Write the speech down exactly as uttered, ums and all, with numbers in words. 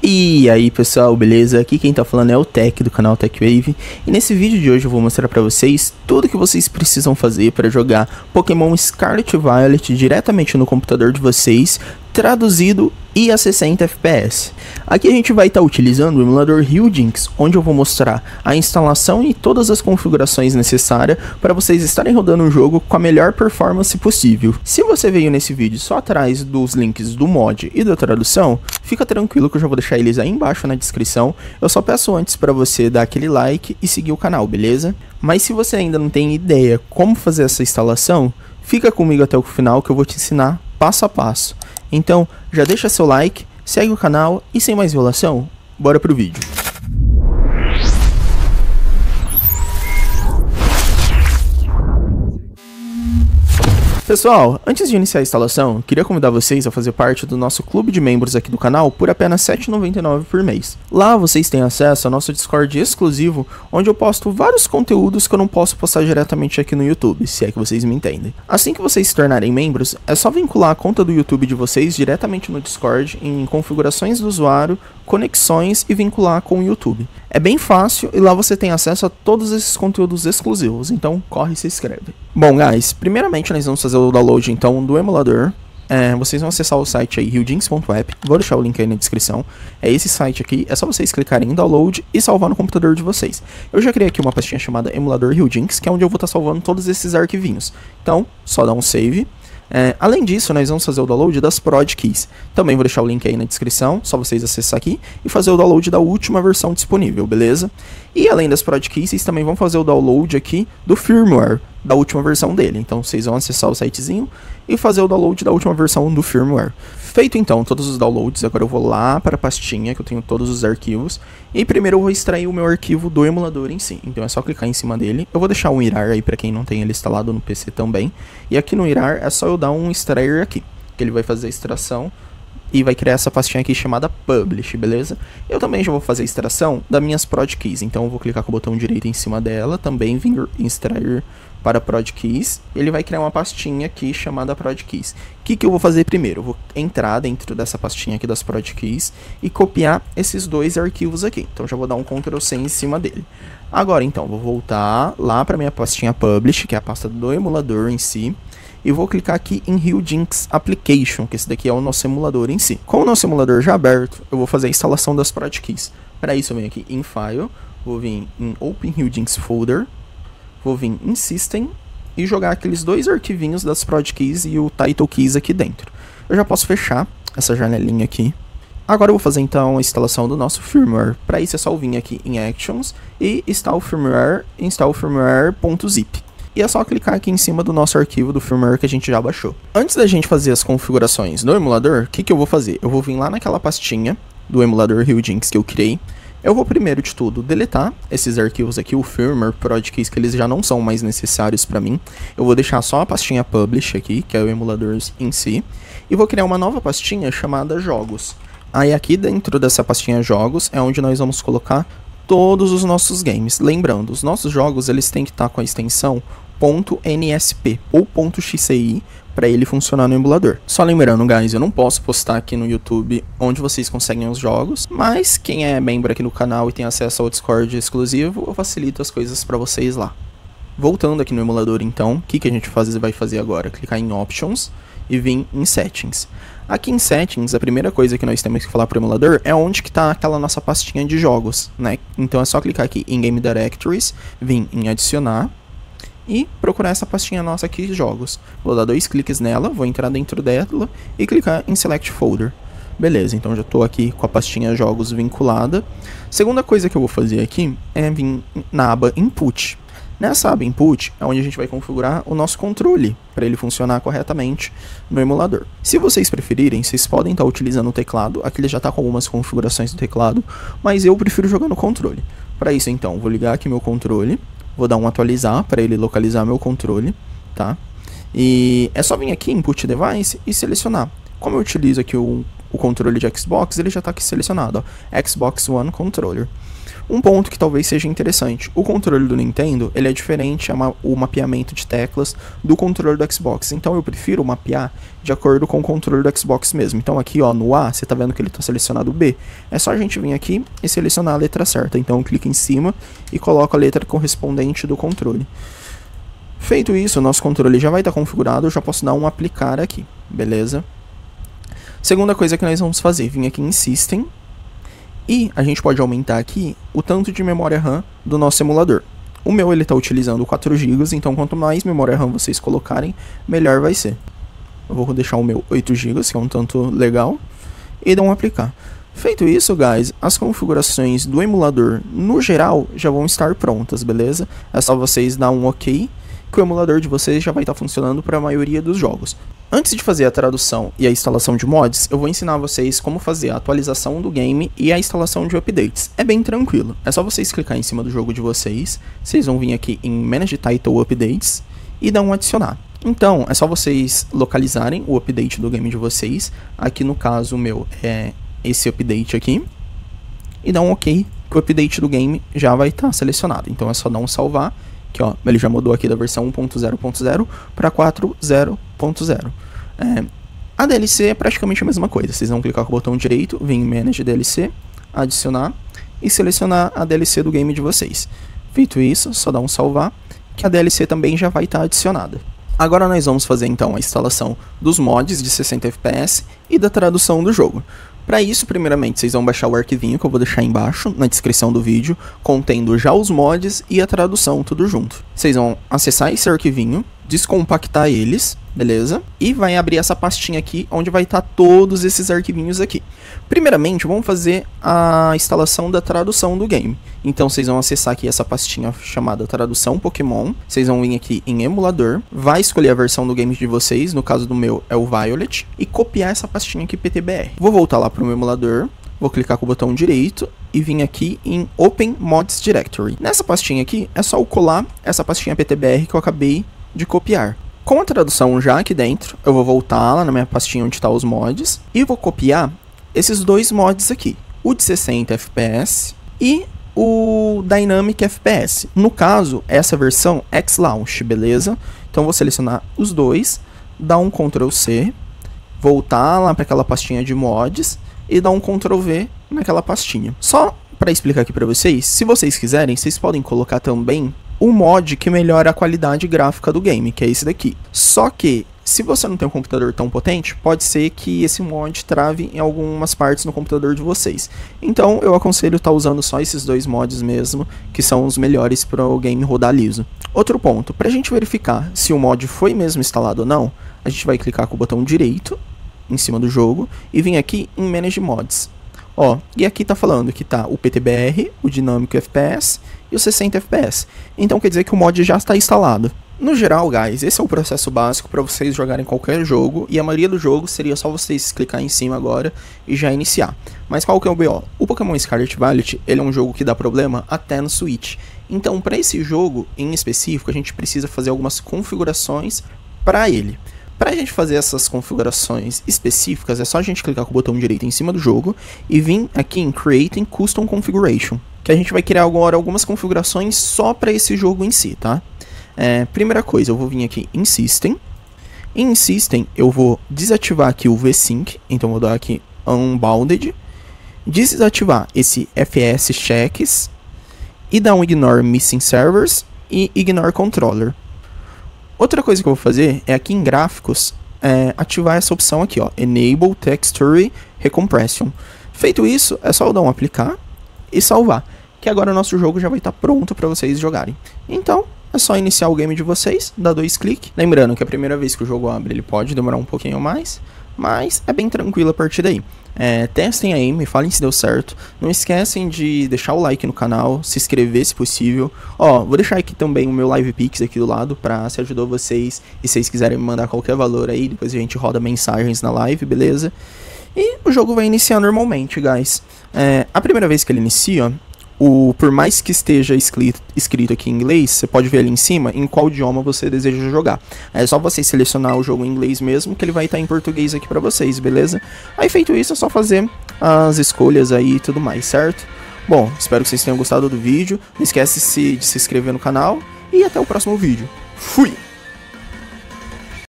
E aí pessoal, beleza? Aqui quem tá falando é o Tech do canal TechWave. E nesse vídeo de hoje eu vou mostrar pra vocês tudo que vocês precisam fazer para jogar Pokémon Scarlet e Violet diretamente no computador de vocês, traduzido e a sessenta F P S. Aqui a gente vai estar tá utilizando o emulador Hildinks, onde eu vou mostrar a instalação e todas as configurações necessárias para vocês estarem rodando o jogo com a melhor performance possível. Se você veio nesse vídeo só atrás dos links do mod e da tradução, fica tranquilo que eu já vou deixar eles aí embaixo na descrição. Eu só peço antes para você dar aquele like e seguir o canal, beleza? Mas se você ainda não tem ideia como fazer essa instalação, fica comigo até o final que eu vou te ensinar passo a passo. Então, já deixa seu like, segue o canal e sem mais enrolação, bora pro vídeo. Pessoal, antes de iniciar a instalação, queria convidar vocês a fazer parte do nosso clube de membros aqui do canal por apenas sete reais e noventa e nove centavos por mês. Lá vocês têm acesso ao nosso Discord exclusivo, onde eu posto vários conteúdos que eu não posso postar diretamente aqui no YouTube, se é que vocês me entendem. Assim que vocês se tornarem membros, é só vincular a conta do YouTube de vocês diretamente no Discord, em configurações do usuário, conexões e vincular com o YouTube. É bem fácil e lá você tem acesso a todos esses conteúdos exclusivos, então corre e se inscreve. Bom, guys, primeiramente nós vamos fazer o download então do emulador. É, vocês vão acessar o site aí, hildinks ponto app, vou deixar o link aí na descrição. É esse site aqui, é só vocês clicarem em download e salvar no computador de vocês. Eu já criei aqui uma pastinha chamada emulador Hildinks, que é onde eu vou estar salvando todos esses arquivinhos. Então, só dá um save. É, além disso, nós vamos fazer o download das Prod Keys. Também vou deixar o link aí na descrição, só vocês acessar aqui e fazer o download da última versão disponível, beleza? E além das Prod Keys, vocês também vão fazer o download aqui do firmware da última versão dele. Então vocês vão acessar o sitezinho e fazer o download da última versão do firmware. Feito então todos os downloads, agora eu vou lá para a pastinha que eu tenho todos os arquivos. E primeiro eu vou extrair o meu arquivo do emulador em si. Então é só clicar em cima dele. Eu vou deixar um irar aí para quem não tem ele instalado no P C também. E aqui no irar é só eu dar um extrair aqui, que ele vai fazer a extração e vai criar essa pastinha aqui chamada Publish, beleza? Eu também já vou fazer a extração das minhas Prod Keys, então eu vou clicar com o botão direito em cima dela, também vir extrair para Prod Keys. Ele vai criar uma pastinha aqui chamada Prod Keys. O que que eu vou fazer primeiro? Eu vou entrar dentro dessa pastinha aqui das Prod Keys e copiar esses dois arquivos aqui. Então já vou dar um control C em cima dele. Agora então, vou voltar lá para minha pastinha Publish, que é a pasta do emulador em si. E vou clicar aqui em Hildinks Application, que esse daqui é o nosso emulador em si. Com o nosso emulador já aberto, eu vou fazer a instalação das Prod Keys. Para isso eu venho aqui em File, vou vir em Open Hildinks Folder, vou vir em System e jogar aqueles dois arquivinhos das Prod Keys e o Title Keys aqui dentro. Eu já posso fechar essa janelinha aqui. Agora eu vou fazer então a instalação do nosso firmware. Para isso é só eu vir aqui em Actions e install firmware, install firmware.zip. E é só clicar aqui em cima do nosso arquivo do firmware que a gente já baixou. Antes da gente fazer as configurações no emulador, o que que eu vou fazer? Eu vou vir lá naquela pastinha do emulador Hildinks que eu criei. Eu vou primeiro de tudo deletar esses arquivos aqui, o firmware, Prod Keys, que eles já não são mais necessários para mim. Eu vou deixar só a pastinha Publish aqui, que é o emulador em si. E vou criar uma nova pastinha chamada Jogos. Aí aqui dentro dessa pastinha Jogos é onde nós vamos colocar todos os nossos games. Lembrando, os nossos jogos eles têm que estar com a extensão .nsp ou .xci para ele funcionar no emulador. Só lembrando, guys, eu não posso postar aqui no YouTube onde vocês conseguem os jogos, mas quem é membro aqui no canal e tem acesso ao Discord exclusivo, eu facilito as coisas para vocês lá. Voltando aqui no emulador então, o que, que a gente faz, vai fazer agora? Clicar em Options e vir em Settings. Aqui em Settings, a primeira coisa que nós temos que falar para o emulador é onde que está aquela nossa pastinha de jogos, né? Então é só clicar aqui em Game Directories, vir em Adicionar e procurar essa pastinha nossa aqui de jogos. Vou dar dois cliques nela, vou entrar dentro dela e clicar em Select Folder. Beleza, então já estou aqui com a pastinha jogos vinculada. Segunda coisa que eu vou fazer aqui é vir na aba Input. Nessa aba Input é onde a gente vai configurar o nosso controle para ele funcionar corretamente no emulador. Se vocês preferirem, vocês podem estar utilizando o teclado. Aqui ele já está com algumas configurações do teclado, mas eu prefiro jogar no controle. Para isso então, vou ligar aqui meu controle. Vou dar um atualizar para ele localizar meu controle, tá? E é só vir aqui em Input Device e selecionar. Como eu utilizo aqui o, o controle de Xbox, ele já está aqui selecionado, ó, Xbox One Controller. Um ponto que talvez seja interessante, o controle do Nintendo, ele é diferente, é ma o mapeamento de teclas do controle do Xbox, então eu prefiro mapear de acordo com o controle do Xbox mesmo. Então aqui ó, no A, você tá vendo que ele tá selecionado o B, é só a gente vir aqui e selecionar a letra certa, então eu clico em cima e coloco a letra correspondente do controle. Feito isso, o nosso controle já vai estar configurado, eu já posso dar um aplicar aqui, beleza? Segunda coisa que nós vamos fazer, vir aqui em System, e a gente pode aumentar aqui o tanto de memória RAM do nosso emulador. O meu ele está utilizando quatro gigas, então quanto mais memória RAM vocês colocarem, melhor vai ser. Eu vou deixar o meu oito gigas, que é um tanto legal, e dar um aplicar. Feito isso, guys, as configurações do emulador no geral já vão estar prontas, beleza? É só vocês dar um OK, que o emulador de vocês já vai estar funcionando para a maioria dos jogos. Antes de fazer a tradução e a instalação de mods, eu vou ensinar vocês como fazer a atualização do game e a instalação de updates. É bem tranquilo, é só vocês clicar em cima do jogo de vocês, vocês vão vir aqui em Manage Title Updates e dar um adicionar. Então, é só vocês localizarem o update do game de vocês, aqui no caso o meu é esse update aqui, e dar um OK, que o update do game já vai estar selecionado. Então é só dar um salvar, que ó, ele já mudou aqui da versão um ponto zero ponto zero para quatro ponto zero ponto zero. É, a D L C é praticamente a mesma coisa, vocês vão clicar com o botão direito, vir em Manage D L C, adicionar e selecionar a D L C do game de vocês. Feito isso, só dá um salvar, que a D L C também já vai estar adicionada. Agora nós vamos fazer então a instalação dos mods de sessenta F P S e da tradução do jogo. Para isso, primeiramente, vocês vão baixar o arquivinho que eu vou deixar embaixo, na descrição do vídeo, contendo já os mods e a tradução, tudo junto. Vocês vão acessar esse arquivinho, descompactar eles, beleza? E vai abrir essa pastinha aqui, onde vai estar todos esses arquivinhos aqui. Primeiramente, vamos fazer a instalação da tradução do game. Então, vocês vão acessar aqui essa pastinha chamada Tradução Pokémon. Vocês vão vir aqui em Emulador, vai escolher a versão do game de vocês, no caso do meu é o Violet, e copiar essa pastinha aqui P T B R. Vou voltar lá para o meu emulador, vou clicar com o botão direito e vir aqui em Open Mods Directory. Nessa pastinha aqui, é só eu colar essa pastinha P T B R que eu acabei de copiar. Com a tradução já aqui dentro, eu vou voltar lá na minha pastinha onde está os mods e vou copiar esses dois mods aqui, o de sessenta F P S e o Dynamic F P S. No caso, essa versão X-Launch, beleza? Então vou selecionar os dois, dar um control C, voltar lá para aquela pastinha de mods e dar um control V naquela pastinha. Só para explicar aqui para vocês, se vocês quiserem, vocês podem colocar também o mod que melhora a qualidade gráfica do game, que é esse daqui. Só que, se você não tem um computador tão potente, pode ser que esse mod trave em algumas partes no computador de vocês. Então, eu aconselho estar usando só esses dois mods mesmo, que são os melhores para o game rodar liso. Outro ponto, para a gente verificar se o mod foi mesmo instalado ou não, a gente vai clicar com o botão direito em cima do jogo e vir aqui em Manage Mods. Ó, e aqui tá falando que tá o P T B R, o Dynamic F P S e o sessenta F P S. Então quer dizer que o mod já está instalado. No geral, guys, esse é o processo básico para vocês jogarem qualquer jogo, e a maioria dos jogos seria só vocês clicar em cima agora e já iniciar. Mas qual que é o B O? O Pokémon Scarlet Violet, ele é um jogo que dá problema até no Switch. Então, para esse jogo em específico, a gente precisa fazer algumas configurações para ele. Para a gente fazer essas configurações específicas, é só a gente clicar com o botão direito em cima do jogo e vir aqui em Creating Custom Configuration, que a gente vai criar agora algumas configurações só para esse jogo em si, tá? É, primeira coisa, eu vou vir aqui em System. Em System, eu vou desativar aqui o V-Sync, então vou dar aqui Unbounded, desativar esse F S Checks e dar um Ignore Missing Servers e Ignore Controller. Outra coisa que eu vou fazer é aqui em gráficos, é, ativar essa opção aqui, ó, Enable Texture Recompression. Feito isso, é só eu dar um aplicar e salvar, que agora o nosso jogo já vai estar pronto para vocês jogarem. Então, é só iniciar o game de vocês, dar dois cliques. Lembrando que a primeira vez que o jogo abre, ele pode demorar um pouquinho mais, mas é bem tranquilo a partir daí. É, testem aí, me falem se deu certo. Não esquecem de deixar o like no canal, se inscrever se possível. Ó, vou deixar aqui também o meu Live Pix aqui do lado, pra se ajudar vocês. E se vocês quiserem me mandar qualquer valor aí, depois a gente roda mensagens na live, beleza? E o jogo vai iniciar normalmente, guys. É, a primeira vez que ele inicia, o, por mais que esteja escrito, escrito aqui em inglês, você pode ver ali em cima em qual idioma você deseja jogar. É só você selecionar o jogo em inglês mesmo, que ele vai estar em português aqui pra vocês, beleza? Aí feito isso, é só fazer as escolhas aí e tudo mais, certo? Bom, espero que vocês tenham gostado do vídeo. Não esquece de se inscrever no canal e até o próximo vídeo. Fui!